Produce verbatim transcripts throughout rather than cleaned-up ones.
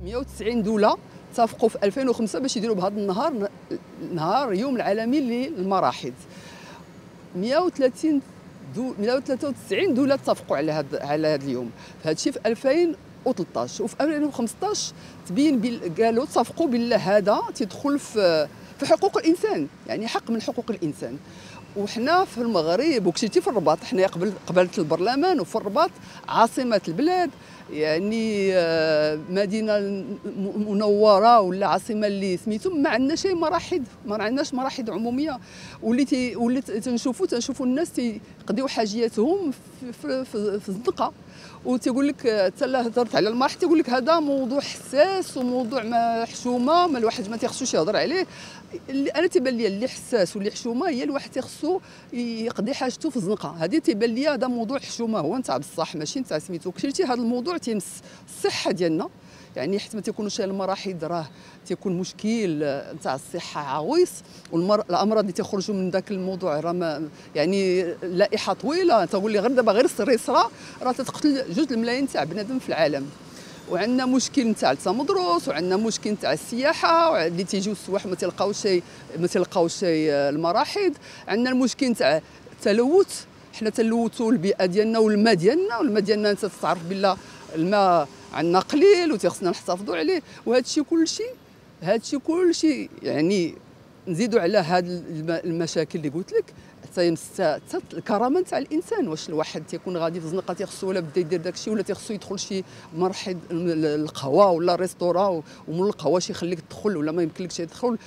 مئة وتسعين دوله اتفقوا في ألفين وخمسة باش يديروا بهذا النهار نهار يوم العالمي للمراحض. مئة وثلاثين دو مئة وثلاثة وتسعين دوله اتفقوا على هذا على هذا اليوم. هذا الشيء في ألفين وثلاثة عشر، وفي ألفين وخمسطاش تبين قالوا اتفقوا بالله هذا تدخل في في حقوق الانسان، يعني حق من حقوق الانسان. وحنا في المغرب وكشتي في الرباط، حنا قبل قبلة البرلمان وفي الرباط عاصمة البلاد، يعني مدينة منورة ولا عاصمة اللي سميتو ما عندناش مراحض، ما عندناش مراحض عمومية. واللي تي واللي تنشوفوا تنشوفوا الناس تيقضيو حاجياتهم في في, في, في الزنقة، وتيقول لك حتى لا هضرت على المرح تيقول لك هذا موضوع حساس وموضوع ما حشومه، ما الواحد ما تيخصوش يهضر عليه. اللي انا تيبان لي اللي حساس واللي حشومه هي الواحد تيخصو يقضي حاجته في الزنقه، هذه تيبان لي هذا موضوع حشومه هو نتاع بصح ماشي نتاع سميتو كثيرتي. هذا الموضوع تيمس الصحه ديالنا، يعني حيت ما تيكونوش المراحض راه تيكون مشكل نتاع الصحه عويص، والامراض اللي تيخرجوا من ذاك الموضوع راه يعني لائحه طويله. تقول لي غير دابا غير السريسره راه تتقتل جوج الملايين تاع بنادم في العالم. وعندنا مشكل نتاع التمدرس، وعندنا مشكل نتاع السياحه اللي تيجيو السواح ما تلقاوش شي ما تلقاوش شي المراحض. عندنا المشكل نتاع التلوث، حنا تلوثوا البيئه ديالنا والماء ديالنا، والماء ديالنا انت تعرف بالله الماء عندنا قليل وتيخصنا نحتفظوا عليه. وهذا الشيء كلشي هذا الشيء كلشي يعني نزيدوا على هاد المشاكل اللي قلت لك تيمس حتى الكرامه نتاع الانسان. واش الواحد تيكون غادي في الزنقه تيخصو ولا بدا يدير داك الشيء، ولا تيخصو يدخل شي مرحض القهوه ولا الريستوران ومن القهوه شي يخليك تدخل ولا ما يمكنلكش تدخل،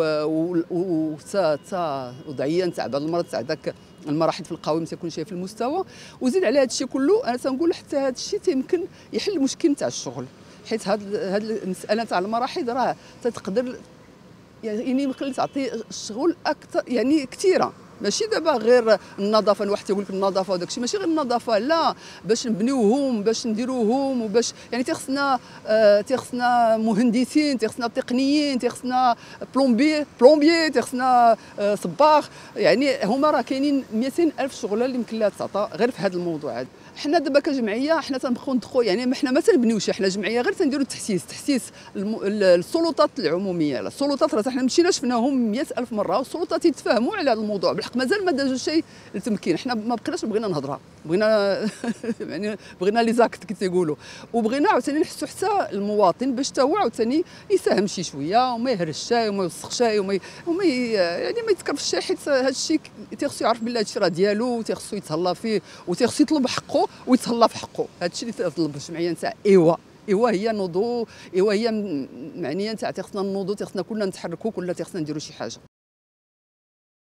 وحتى حتى وضعيه نتاع بعض المرات تاع داك المراحض في القهوه ما تيكونش في المستوى. وزيد على هذا الشيء كله انا تنقول حتى هذا الشيء تيمكن يحل المشكل نتاع الشغل، حيت هاد هاد المساله نتاع المراحض راه تقدر يعني يمكن تعطي الشغل اكثر يعني كثيره، ماشي دابا غير النظافه. الواحد تيقول لك النظافه وداك الشيء ماشي غير النظافه، لا باش نبنيوهم باش نديروهم وباش يعني تيخصنا آه تيخصنا مهندسين، تيخصنا تقنيين، تيخصنا بلومبي بلومبي تيخصنا آه صباغ، يعني هما راه كاينين مئتين ألف شغله اللي يمكن لها تعطى غير في هذا الموضوع هذا. حنا دابا كجمعيه حنا تنبقاو ندخلوا يعني حنا ما تنبنيوش، حنا جمعيه غير تنديروا التحسيس تحسيس السلطات العموميه. السلطات راه حنا مشينا شفناهم مئة ألف مره، والسلطات يتفاهموا على هذا الموضوع بالحق. مازال ما دازوا شيء للتمكين، حنا ما بقيناش بغينا نهضرها، بغينا يعني بغينا لي زاكت كي تيقولوا، وبغينا عاوتاني نحسوا حتى المواطن باش حتى هو عاوتاني يساهم شي شويه وما يهرش شاي وما يوسخ شاي وما وما يعني ما يتكرفش شي، حيت هذا الشيء تيخصو يعرف بالله هادشي راه ديالو وتيخصو يتهلا فيه وتيخصو يطلب حقه ويتهلا في حقه. هذا الشيء اللي تطلب الجمعيه نتاع ايوا ايوا هي نوضو، ايوا هي معنيه نتاع تيخصنا نوضو، تيخصنا كلنا نتحركوا، كلنا تيخصنا نديروا شي حاجه.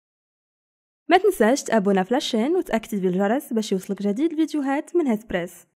ما تنساش تابونا في لاشين وتاكتيفي الجرس باش يوصلك جديد الفيديوهات من هسبريس.